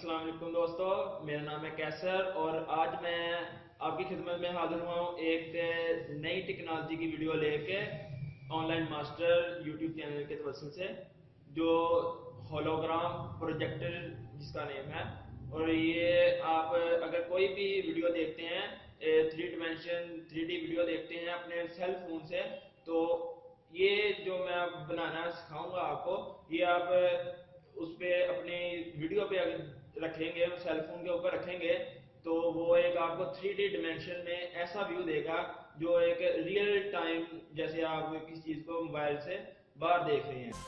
अस्सलाम वालेकुम दोस्तों, मेरा नाम है कैसर और आज मैं आपकी खिदमत में हाजिर हुआ हूँ एक नई टेक्नोलॉजी की वीडियो लेके ऑनलाइन मास्टर यूट्यूब चैनल के तवज्जुह से, जो होलोग्राम प्रोजेक्टर जिसका नेम है। और ये आप अगर कोई भी वीडियो देखते हैं, 3D वीडियो देखते हैं अपने सेल फोन से, तो ये जो मैं बनाना सिखाऊंगा आपको, ये आप उस पे अपनी वीडियो पे अगर रखेंगे, सेल फोन के ऊपर रखेंगे, तो वो एक आपको 3D डिमेंशन में ऐसा व्यू देगा जो एक रियल टाइम जैसे आप किसी चीज को मोबाइल से बाहर देख रहे हैं।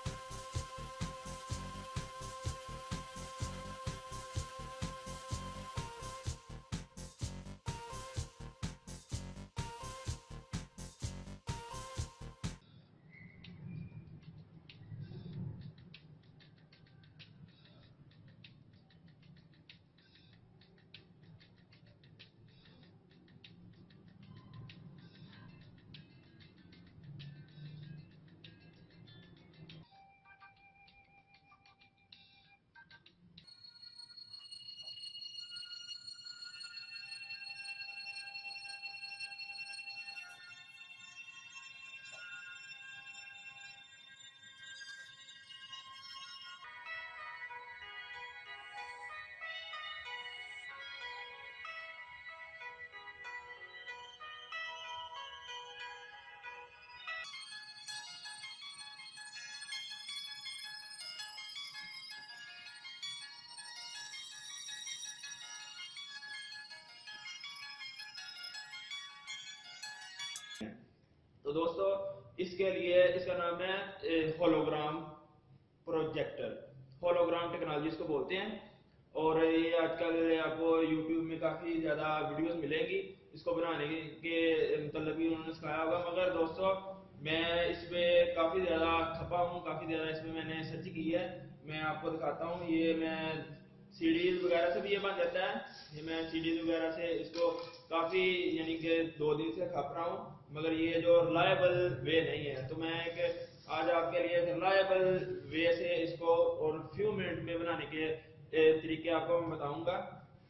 तो दोस्तों, इसके लिए इसका नाम है होलोग्राम प्रोजेक्टर। होलोग्राम टेक्नोलॉजी इसको बोलते हैं। और ये आजकल आपको यूट्यूब में काफी ज्यादा वीडियोस मिलेंगी इसको बनाने के मतलब भी उन्होंने सिखाया होगा। मगर दोस्तों, मैं इसमें काफी ज्यादा खपा हूँ, काफी ज्यादा इसमें मैंने सर्च की है। मैं आपको दिखाता हूँ। ये मैं सीडीज वगैरह से भी ये बन जाता है। ये मैं सीडीज वगैरह से इसको काफी यानी कि 2 दिन से खप रहा हूँ, मगर ये जो रिलायबल वे नहीं है। तो मैं एक आज आपके लिए रिलायबल वे से इसको और फ्यू मिनट में बनाने के तरीके आपको मैं बताऊंगा।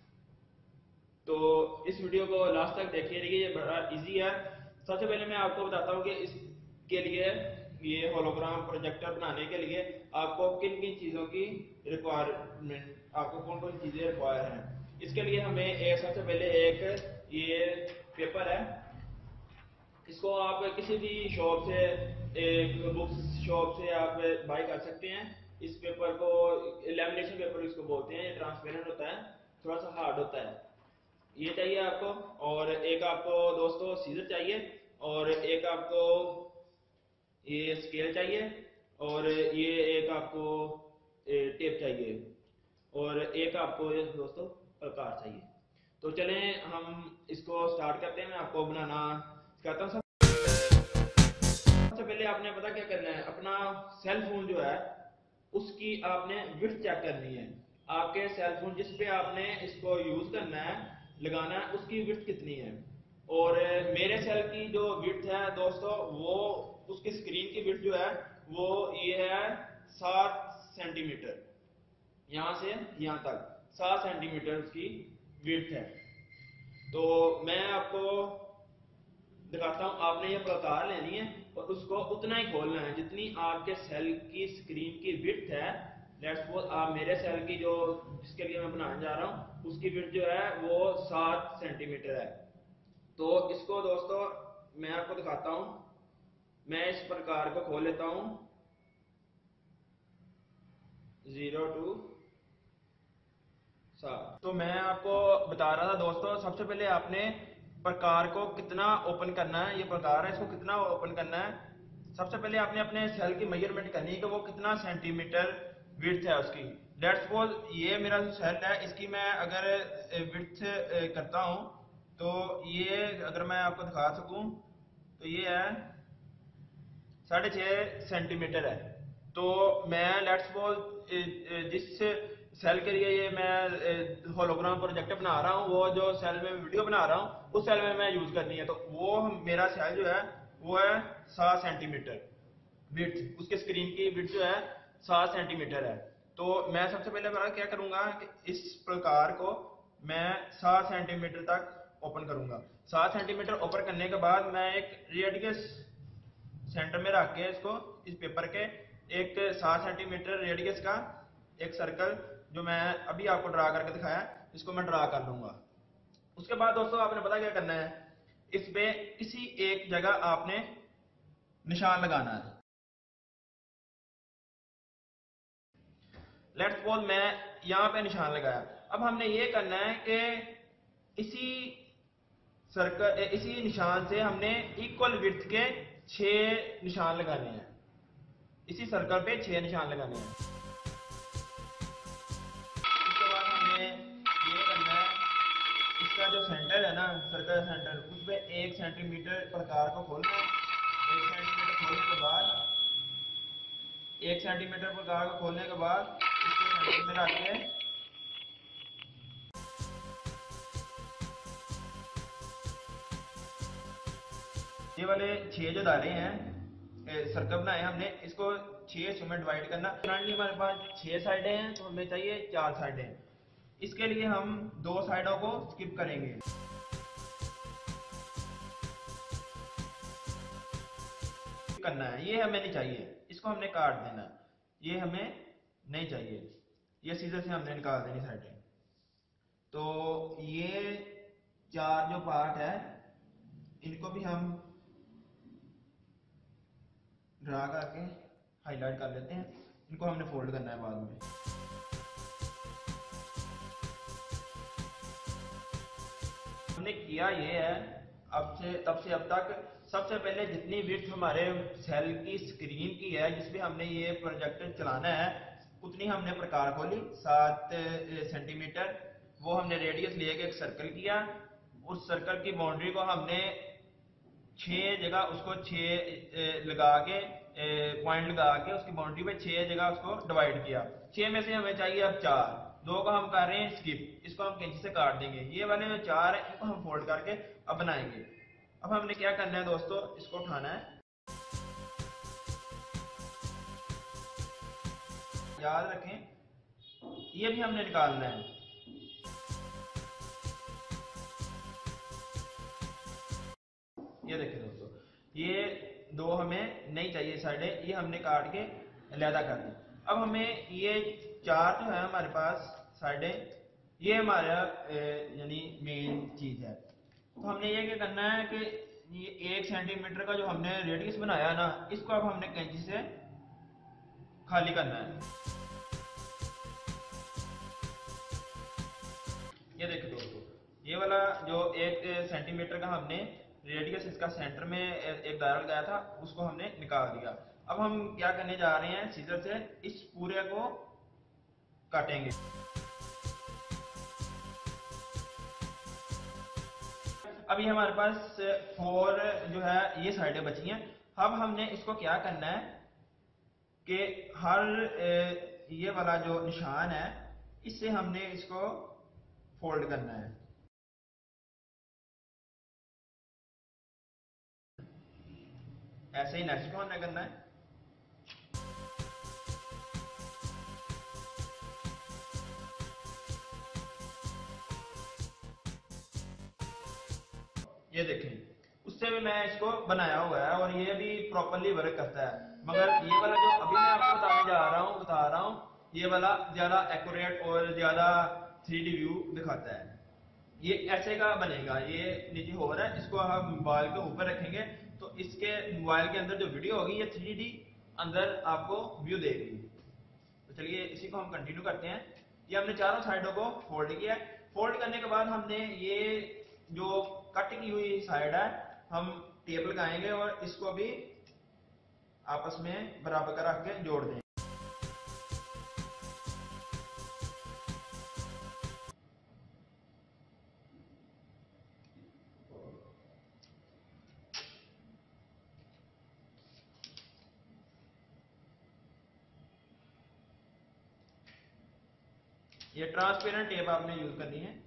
तो इस वीडियो को लास्ट तक देखिए, ये बड़ा इजी है। सबसे पहले मैं आपको बताता हूँ कि इसके लिए, ये होलोग्राम प्रोजेक्टर बनाने के लिए आपको किन किन चीजों की रिक्वायरमेंट, आपको कौन कौन चीजें रिक्वायर हैं। इसके लिए हमें सबसे पहले एक ये पेपर है। इसको आप किसी भी शॉप से, एक बुक्स शॉप से आप बाय कर सकते हैं। इस पेपर को लैमिनेशन पेपर इसको बोलते हैं। ये ट्रांसपेरेंट होता है, थोड़ा सा हार्ड होता है। ये चाहिए आपको। और एक आपको दोस्तों सीजर चाहिए, और एक आपको ये स्केल चाहिए, और ये एक आपको टेप चाहिए, और एक आपको ये दोस्तों प्रकार चाहिए। तो चलें हम इसको स्टार्ट करते हैं। मैं आपको बनाना सिखाता हूँ। सबसे पहले आपने पता क्या करना है, अपना सेल फोन जो है उसकी आपने विड्थ चेक करनी है। आपके सेल फोन जिस पे आपने इसको यूज करना है, लगाना है, उसकी विड्थ कितनी है। और मेरे सेल की जो विड्थ है दोस्तों, वो उसकी स्क्रीन की विड्थ जो है वो ये है 7 सेंटीमीटर। यहां से यहां तक 7 सेंटीमीटर उसकी विड्थ है। तो मैं आपको दिखाता हूं। आपने ये प्रकार लेनी है और उसको उतना ही खोलना है जितनी आपके सेल की स्क्रीन की विड्थ है। लेट्स सपोज आप मेरे सेल की जो जिसके लिए मैं बनाने जा रहा हूं, उसकी विड्थ जो है वो 7 सेंटीमीटर है। तो इसको दोस्तों मैं आपको दिखाता हूं। मैं इस प्रकार को खोल लेता हूं 0 to 7। तो मैं आपको बता रहा था दोस्तों, सबसे पहले आपने प्रकार को कितना ओपन करना है। ये प्रकार है, इसको कितना ओपन करना है। सबसे पहले आपने अपने सेल की मेजरमेंट करनी है कि वो कितना सेंटीमीटर विड्थ है उसकी। लेट्स सपोज ये मेरा जो सेल है, इसकी मैं अगर विड्थ करता हूं, तो ये अगर मैं आपको दिखा सकूं तो ये है 6.5 सेंटीमीटर है। तो मैं लेट्स सपोज जिस सेल के लिए ये मैं होलोग्राम प्रोजेक्टर बना रहा हूँ, वो जो सेल में वीडियो बना रहा हूँ उस सेल में मैं यूज करनी है। तो वो मेरा सेल जो है वो है 7 सेंटीमीटर विड्थ। उसके स्क्रीन की विड्थ जो है 7 सेंटीमीटर है। तो मैं सबसे पहले क्या करूंगा कि इस प्रकार को मैं 7 सेंटीमीटर तक ओपन करूंगा। 7 सेंटीमीटर ओपन करने के बाद मैं एक रेडियस सेंटर में रख के इसको, इस पेपर के एक 7 सेंटीमीटर रेडियस का एक सर्कल जो मैं अभी आपको ड्रा करके दिखाया, इसको मैं ड्रा कर लूंगा। उसके बाद दोस्तों आपने पता क्या करना है, इस पे किसी एक जगह आपने निशान लगाना है। लेट्स सपोज मैं यहां पे निशान लगाया। अब हमने ये करना है कि इसी सर्कल, इसी निशान से हमने इक्वल विड्थ के 6 निशान लगाने हैं। इसी सर्कल पे 6 निशान लगाने हैं। उसके बाद हमने ये करना है, इसका जो सेंटर है ना, सर्कल सेंटर, उस पर 1 सेंटीमीटर प्रकार को खोलना है। 1 सेंटीमीटर खोलने के बाद, 1 सेंटीमीटर प्रकार को खोलने के बाद इसको सेंटर में रख के ये वाले 6 जो दायरे हैं, सर्कल बनाए हमने, इसको 6 हिस्सों में डिवाइड करना। करंटली हमारे पास 6 साइडें हैं, तो हमें चाहिए 4 साइडें। इसके लिए हम 2 साइडों को स्किप करेंगे। करना है, ये हमें नहीं चाहिए, इसको हमने काट देना है, ये हमें नहीं चाहिए, ये सीधे से हमने निकाल देनी साइडें। तो ये 4 जो पार्ट है इनको भी हम ड्रा करके हाईलाइट कर लेते हैं। इनको हमने फोल्ड करना है बाद में। हमने किया ये है, तब से अब तक सबसे पहले जितनी विड्थ हमारे सेल की स्क्रीन की है, जिसपे हमने ये प्रोजेक्टर चलाना है, उतनी हमने प्रकार खोली 7 सेंटीमीटर। वो हमने रेडियस लेके एक सर्कल किया। उस सर्कल की बाउंड्री को हमने 6 जगह उसको 6 लगा के, पॉइंट लगा के उसकी बाउंड्री पे 6 जगह उसको डिवाइड किया। 6 में से हमें चाहिए अब 4, 2 को हम कर रहे हैं स्किप, इसको हम कैंची से काट देंगे। ये वाले जो 4 है इनको हम फोल्ड करके अब बनाएंगे। अब हमने क्या करना है दोस्तों, इसको उठाना है, याद रखें ये भी हमने निकालना है। ये देखिए दोस्तों, ये 2 हमें नहीं चाहिए साइडें, ये हमने काट के अलहदा कर दी। अब हमें ये 4 जो है हमारे पास साइडें, ये हमारा यानी मेन चीज है। तो हमने ये क्या करना है कि ये 1 सेंटीमीटर का जो हमने रेडियस बनाया ना, इसको अब हमने कैंची से खाली करना है। ये देखिए दोस्तों, ये वाला जो 1 सेंटीमीटर का हमने रेडियस इसका सेंटर में एक दायरा लगाया था, उसको हमने निकाल दिया। अब हम क्या करने जा रहे हैं, सीजर से इस पूरे को काटेंगे। अब ये हमारे पास 4 जो है ये साइडें बची हैं। अब हमने इसको क्या करना है कि हर ये वाला जो निशान है, इससे हमने इसको फोल्ड करना है। ऐसे ही नेक्स्ट को हमने करना है। ये देखें, उससे भी मैं इसको बनाया हुआ है और ये भी प्रॉपरली वर्क करता है। मगर ये वाला जो अभी मैं आपको बता रहा हूँ, ये वाला ज्यादा एक्यूरेट और ज्यादा 3D व्यू दिखाता है। ये ऐसे का बनेगा, ये नीचे हो रहा है, इसको हम मोबाइल के ऊपर रखेंगे तो इसके मोबाइल के अंदर जो वीडियो होगी ये 3D अंदर आपको व्यू देगी। तो चलिए इसी को हम कंटिन्यू करते हैं। ये हमने चारों साइडों को फोल्ड किया। फोल्ड करने के बाद हमने ये जो कट की हुई साइड है, हम टेप लगाएंगे और इसको भी आपस में बराबर कर रख के जोड़ देंगे। ये ट्रांसपेरेंट टेप आपने यूज करनी है।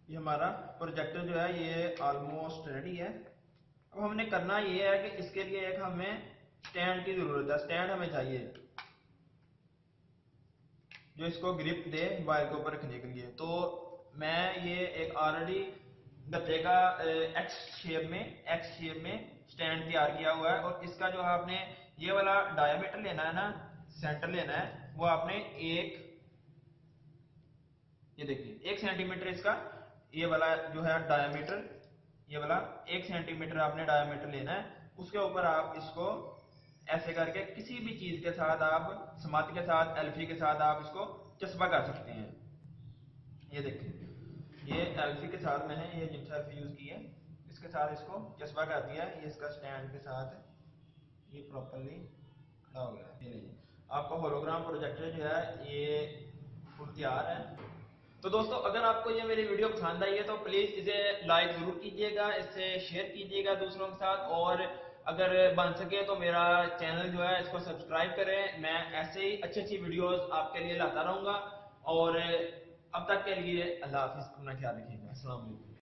ये हमारा प्रोजेक्टर जो है ये ऑलमोस्ट रेडी है। अब हमने करना ये है कि इसके लिए एक हमें स्टैंड की जरूरत है। स्टैंड हमें चाहिए जो इसको ग्रिप दे मोबाइल के ऊपर रखने के लिए। तो मैं ये एक ऑलरेडी गत्ते का एक्स शेप में स्टैंड तैयार किया हुआ है, और इसका जो आपने ये वाला डायमीटर लेना है ना, सेंटर लेना है, वो आपने ये देखिए 1 सेंटीमीटर इसका ये वाला जो है डायमीटर, ये वाला 1 सेंटीमीटर आपने डायमीटर लेना है। उसके ऊपर आप इसको ऐसे करके किसी भी चीज के साथ, आप समात के साथ, एल्फी के साथ आप इसको चस्पा कर सकते हैं। ये देखिए ये एल्फी के साथ मैंने ये जिप्सा एल्फी यूज की है, इसके साथ इसको चस्पा कर दिया है। ये इसका स्टैंड के साथ ये प्रॉपरली खड़ा हो गया। ये लीजिए आपका होलोग्राम प्रोजेक्टर जो है ये फुल तैयार है। तो दोस्तों अगर आपको ये मेरी वीडियो पसंद आई है तो प्लीज इसे लाइक जरूर कीजिएगा, इसे शेयर कीजिएगा दूसरों के साथ, और अगर बन सके तो मेरा चैनल जो है इसको सब्सक्राइब करें। मैं ऐसे ही अच्छी अच्छी वीडियोस आपके लिए लाता रहूंगा। और अब तक के लिए अल्लाह हाफिज, अपना ख्याल रखिएगा। अस्सलाम वालेकुम।